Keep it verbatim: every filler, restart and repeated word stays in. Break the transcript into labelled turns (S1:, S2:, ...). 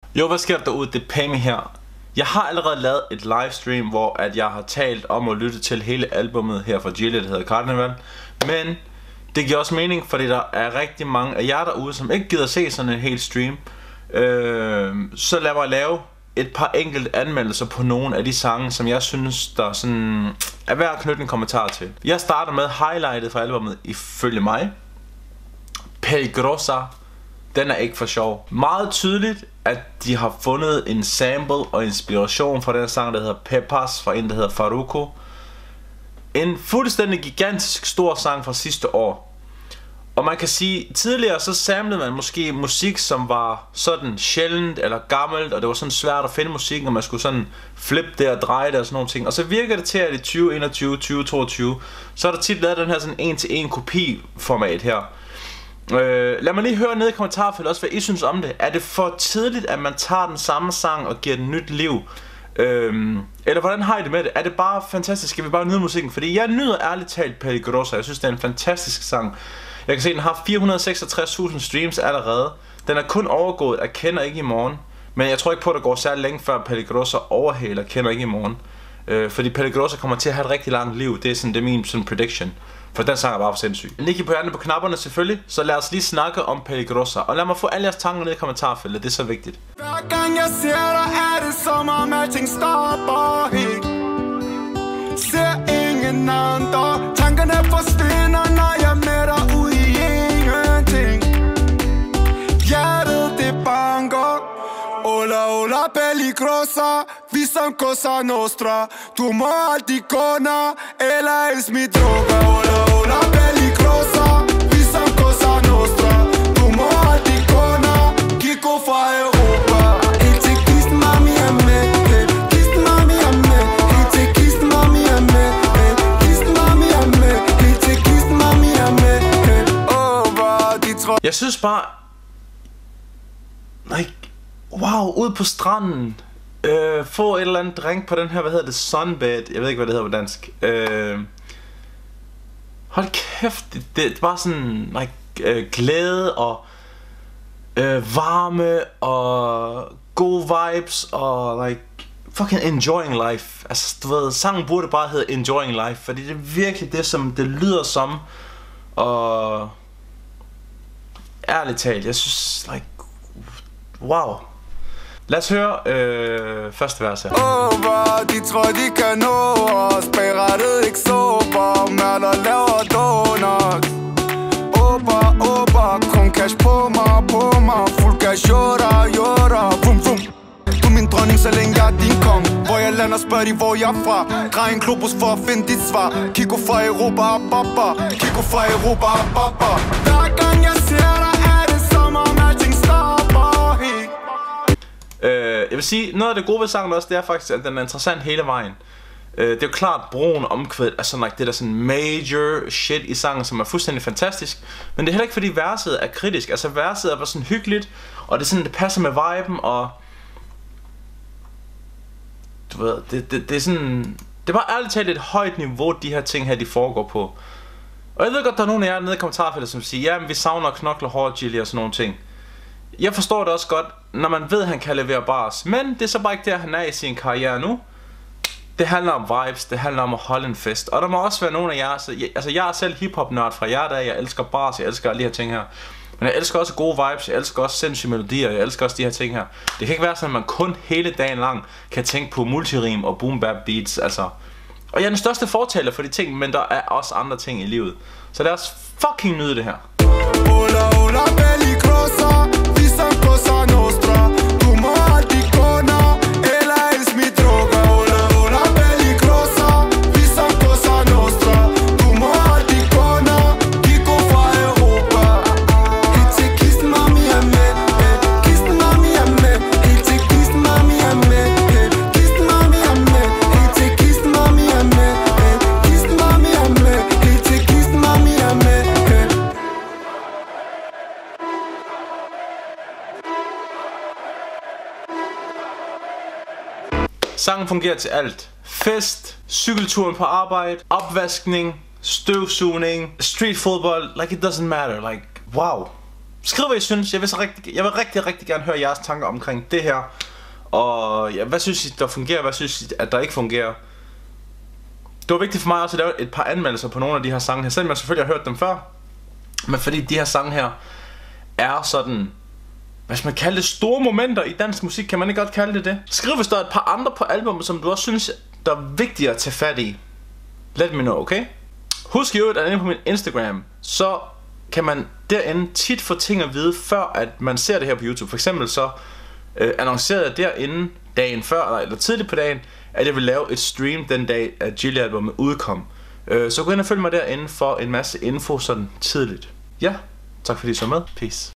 S1: Jo, hvad sker der derude? Det er Pami her. Jeg har allerede lavet et livestream, hvor at jeg har talt om at lytte til hele albummet her fra Gilly, der hedder Carnival. Men det giver også mening, fordi der er rigtig mange af jer derude, som ikke gider se sådan en hel stream. øh, Så lad mig lave et par enkelte anmeldelser på nogle af de sange, som jeg synes, der sådan er værd at knytte en kommentar til. Jeg starter med highlightet fra albummet ifølge mig. Peligrosa. Den er ikke for sjov. Meget tydeligt, at de har fundet en sample og inspiration fra den sang, der hedder Pepas, fra en, der hedder Farruko. En fuldstændig gigantisk stor sang fra sidste år. Og man kan sige, tidligere så samlede man måske musik, som var sådan sjældent eller gammelt, og det var sådan svært at finde musik, og man skulle sådan flippe det og dreje det og sådan nogle ting. Og så virker det til, at i tyve enogtyve, tyve toogtyve, så er der tit lavet den her sådan en til en kopi format her. Øh, lad mig lige høre ned i kommentarfeltet også, hvad I synes om det. Er det for tidligt, at man tager den samme sang og giver den nyt liv? Øhm, eller hvordan har I det med det? Er det bare fantastisk? Skal vi bare nyde musikken? Fordi jeg nyder ærligt talt Peligrosa. Jeg synes, det er en fantastisk sang. Jeg kan se, at den har fire hundrede og seksogtres tusind streams allerede. Den er kun overgået af Kender Ikke I Morgen. Men jeg tror ikke på, at der går særlig længe før Peligrosa overhaler Kender Ikke I Morgen. øh, Fordi Peligrosa kommer til at have et rigtig langt liv. Det er, sådan, det er min sådan prediction. For den sang er bare for sindssyg. Læg på hjernen på knapperne selvfølgelig. Så lad os lige snakke om Peligrosa. Og lad mig få alle jeres tanker ned i kommentarfeltet. Det er så vigtigt.
S2: Hver gang jeg ser dig, er det som om alting stopper helt. Ser ingen andre. Tankerne forsvinder, når jeg er med dig ud i ingenting. Hjertet det banker. Ola, ola, Peligrosa. Vi som Cosa Nostra. Du må altid gå nær, eller es mi droga. Ola, ola, Peligrosa. Vi som Cosa Nostra. Du må altid gå nær. Kiko fra Europa. Helt til kisten, mami er med. Kisten, mami er med. Helt til kisten, mami er med. Kisten, mami er med. Helt til kisten, mami er med. Åh, hvor de tror.
S1: Jeg synes bare, like, wow, ud på stranden, øh, få et eller andet drink på den her, hvad hedder det, sunbed, jeg ved ikke hvad det hedder på dansk. øh, Hold kæft, det, det var sådan like, øh, glæde og øh, varme og gode vibes og like fucking enjoying life. Altså du ved, sangen burde bare hedde Enjoying Life, fordi det er virkelig det som det lyder som. Og ærligt talt, jeg synes like, wow. Lad os høre øh, første vers her.
S2: Over, de tror de kan nå os. Bagrettet ikke sober. Mærder laver donuts. Ober, ober. Kun cash på mig, på mig. Fuld cash, jora, jora. Vum, vum. Du er min dronning, så længe jeg er din kong. Hvor jeg lander, spørger de, hvor jeg er fra. Grej en globus for at finde dit svar. Kiko fra Europa, baba. Kiko fra Europa, baba. Hver gang jeg ser dig, er det som om alting stopper helt.
S1: øh, Jeg vil sige, noget af det gode ved sangen også, det er faktisk, at den er interessant hele vejen. øh, Det er jo klart, broen omkvædet er sådan like, det der sådan major shit i sangen, som er fuldstændig fantastisk. Men det er heller ikke fordi verset er kritisk. Altså verset er bare sådan hyggeligt, og det er sådan, det passer med viben. Og du ved, det, det, det er sådan, det er bare ærligt talt et højt niveau, de her ting her, de foregår på. Og jeg ved godt, der er nogle af jer nede i kommentarfeltet, som siger, ja, men vi savner knokler, hårdt, Gilly og sådan nogle ting. Jeg forstår det også godt, når man ved, at han kan levere bars. Men det er så bare ikke der, han er i sin karriere nu. Det handler om vibes, det handler om at holde en fest. Og der må også være nogle af jer, så jeg, altså jeg er selv hiphop-nørd fra jer, der jeg elsker bars, jeg elsker alle de her ting her. Men jeg elsker også gode vibes, jeg elsker også sindssyge melodier, jeg elsker også de her ting her. Det kan ikke være sådan, at man kun hele dagen lang kan tænke på multirim og boom bap beats, altså. Og jeg er den største fortaler for de ting, men der er også andre ting i livet. Så lad os fucking nyde det her.
S2: Ola, ola, Peligrosa. Vi som Cosa Nostra. Du må altid gå nær, eller es mi droga. Ola, ola, Peligrosa. Vi som Cosa Nostra. Du må altid gå nær. Kiko fra Europa. Helt til kisten, mami er med. Kisten, mami er med. Helt til kisten, mami er med. Kisten, mami er med. Helt til kisten, mami er med. Kisten, mami er med. Helt til kisten, mami er med.
S1: Sangen fungerer til alt. Fest, cykelturen på arbejde, opvaskning, støvsugning, street football, like it doesn't matter, like wow. skriv hvad I synes. Jeg vil, så rigtig, jeg vil rigtig, rigtig gerne høre jeres tanker omkring det her. Og ja, hvad synes I, der fungerer? Hvad synes I, at der ikke fungerer? Det var vigtigt for mig også at lave et par anmeldelser på nogle af de her sange her. Selvom jeg selvfølgelig har hørt dem før. Men fordi de her sange her er sådan, hvad skal man kalde det, store momenter i dansk musik. Kan man ikke godt kalde det det? Skriv hvis der er et par andre på albumet, som du også synes, der er vigtigere at tage fat i. Let me know, okay? Husk i øvrigt, at inde på min Instagram, så kan man derinde tit få ting at vide, før at man ser det her på YouTube. For eksempel så øh, annoncerede jeg derinde dagen før, eller, eller tidligt på dagen, at jeg vil lave et stream den dag, at Gilly-albumet udkom. øh, Så gå ind og følg mig derinde for en masse info sådan tidligt. Ja, tak fordi I så med. Peace.